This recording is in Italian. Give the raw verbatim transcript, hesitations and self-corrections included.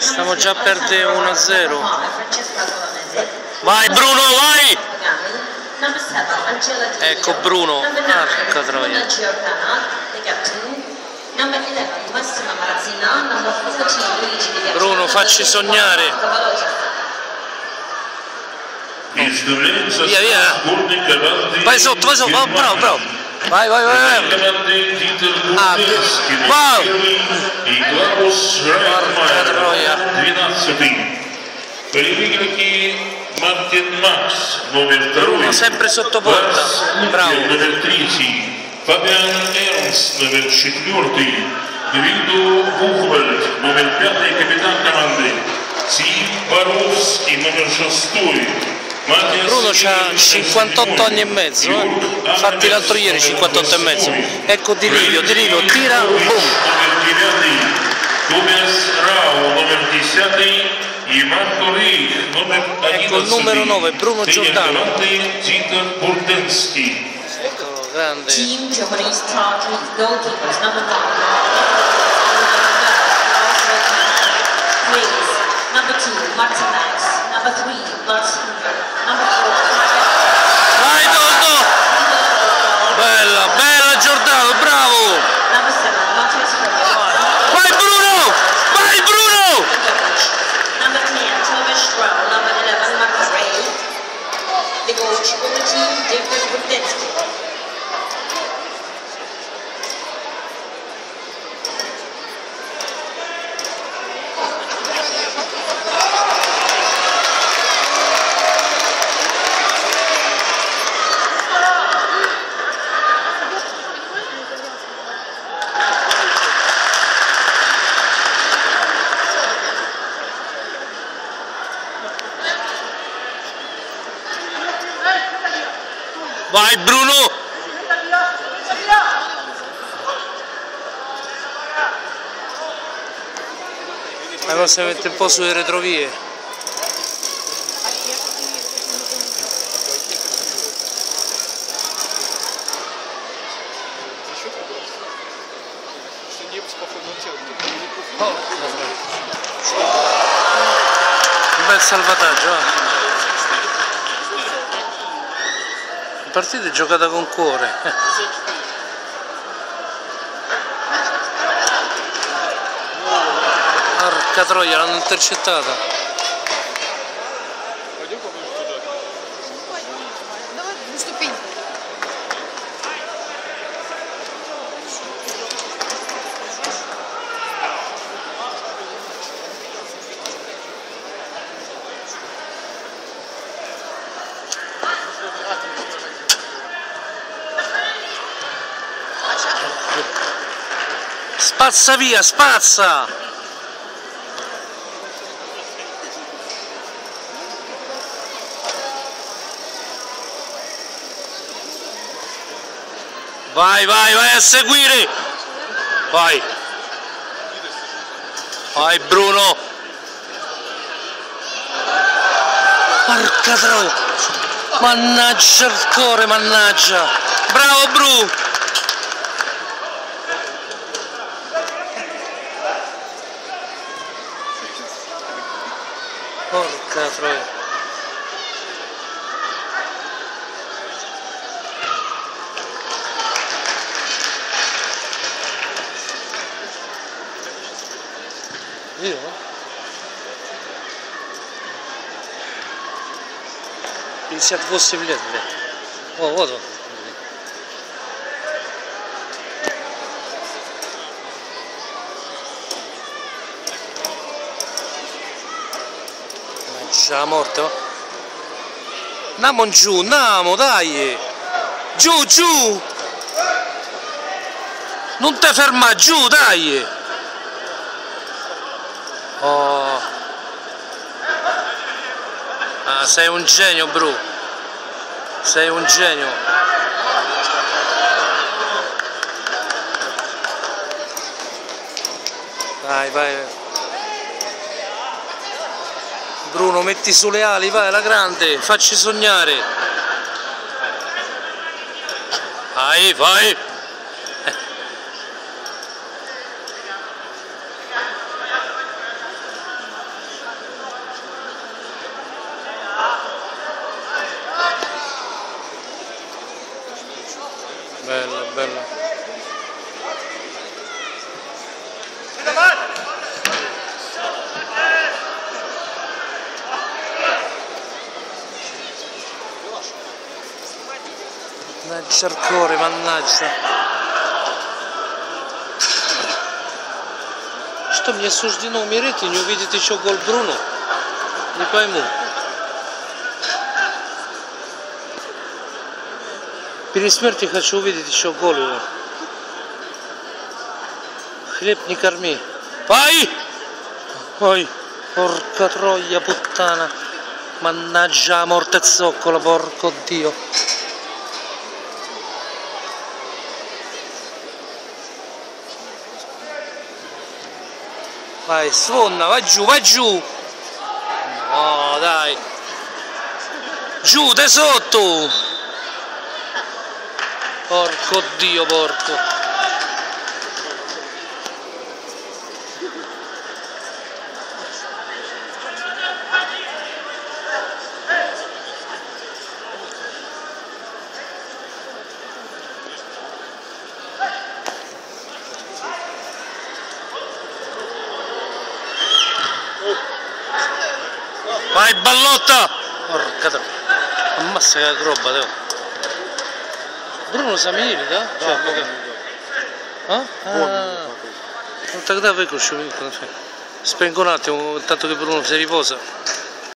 Stiamo già a perdere uno a zero. Vai Bruno, vai! Ecco Bruno, porca troia. Bruno, facci sognare. Via, via. Vai sotto, vai sotto, oh, bravo, bravo. Vai, vai, vai, vai. Ah, wow. Porca troia. Bruno sempre sotto porta. Bravo. Fabian Ernst, номер четвертый, Гвидо Бухвальд, номер пятый, капитан команды, Тим Боровский, номер шестой. Bruno c'ha cinquantotto anni e mezzo, eh? Infatti l'altro ieri cinquantotto e mezzo. Ecco Di Livio, Di Livio tira, boom. Ecco il numero nove, Bruno Giordano. Eccolo, grande. Team Germany starting goalkeepers number one. Please. Number two, Martin Max. Number three, Lars Huber. Number four, vai Toto! Bella, bella Giordano, bravo! number seven, Matthias Ferrer. Vai Bruno! Vai Bruno! Number ten, Thomas Strauss. Number eleven, Marcus Ray. The coach for the team, David Budensky. Vai Bruno! La cosa mette un po' sulle retrovie. Oh, un bel salvataggio, eh. La partita è giocata con cuore. Porca troia, l'hanno intercettata. Spazza via, spazza! Vai, vai, vai a seguire! Vai! Vai Bruno! Porca troia! Mannaggia il cuore, mannaggia! Bravo Bru! Porca troia! Io? Iniziato fosse vedere. Oh, vado. C'è la morte. Andiamo giù, andiamo, dai! Giù, giù! Non ti ferma giù, dai! Oh. Ah, sei un genio, Bru. Sei un genio. Vai, vai. Bruno, metti sulle ali, vai, la grande, facci sognare. Vai, vai. Mannaggia il cuore, mannaggia. Что мне суждено умереть и не увидеть еще гол Бруно? Не пойму. Перед смертью хочу увидеть еще гол его. Хлеб не корми. Ай! Ой, porca troia puttana. Mannaggia la morte zoccola, porco Dio. Vai, sfonda, va giù, va giù. No, dai. Giù, te sotto. Porco Dio, porco. Vai Ballotta! Porca troia. Ammazza che roba, Teo. Bruno Samiri, da? Cioè, ah? Ah. Non ti dà per cosciò. Spengo un attimo, intanto che Bruno si riposa.